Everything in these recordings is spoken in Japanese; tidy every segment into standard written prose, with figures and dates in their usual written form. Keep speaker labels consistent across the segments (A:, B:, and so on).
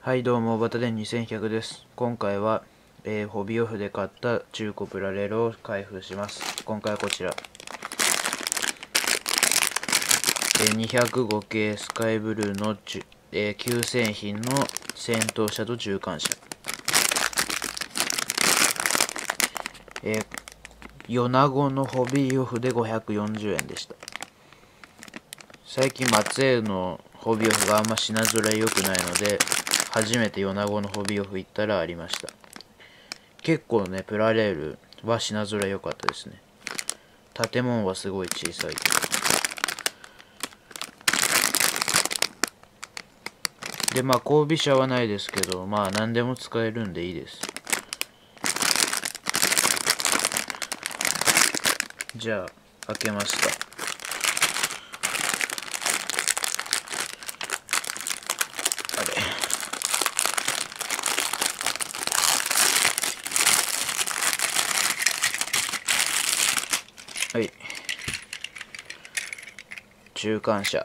A: はいどうも、バタデン2100です。今回は、ホビーオフで買った中古プラレールを開封します。今回はこちら。205系スカイブルーの旧製品の戦闘車と中間車。米子のホビーオフで540円でした。最近松江のホビーオフがあんま品揃え良くないので、初めて米子のホビーオフ行ったらありました。結構ね、プラレールは品揃え良かったですね。建物はすごい小さい。で、まあ、後尾車はないですけど、まあ、何でも使えるんでいいです。じゃあ、開けました。あれ。はい。中間車。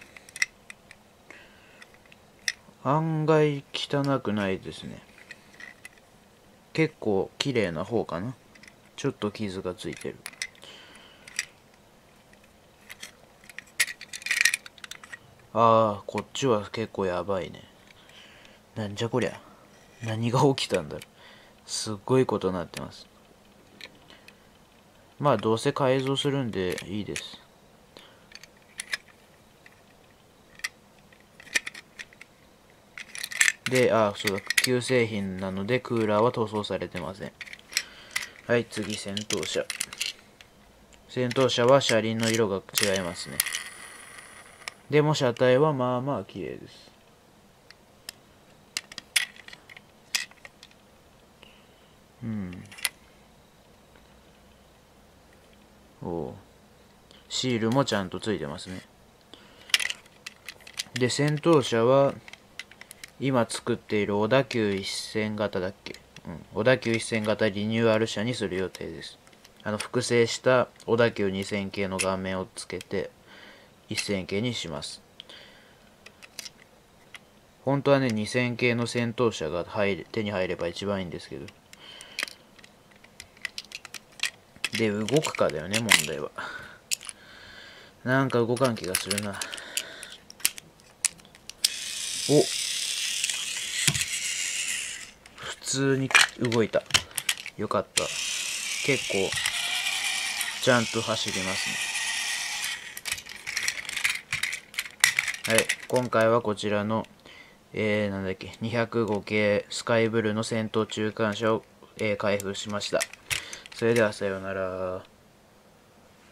A: 案外汚くないですね。結構綺麗な方かな。ちょっと傷がついてる。ああ、こっちは結構やばいね。なんじゃこりゃ。何が起きたんだろう。すっごいことになってます。まあどうせ改造するんでいいです。で、そうだ、旧製品なのでクーラーは塗装されてません。はい、次、戦闘車。戦闘車は車輪の色が違いますね。でも車体はまあまあ綺麗です。シールもちゃんとついてますね。で、戦闘車は今作っている小田急1000型だっけ、小田急1000型リニューアル車にする予定です。複製した小田急2000系の顔面をつけて1000系にします。本当はね、2000系の戦闘車が手に入れば一番いいんですけど。で、動くかだよね、問題は。なんか動かん気がするな。お、普通に動いた。よかった。結構ちゃんと走りますね。はい、今回はこちらのなんだっけ、205系スカイブルーの戦闘中間車を、開封しました。それではさようなら。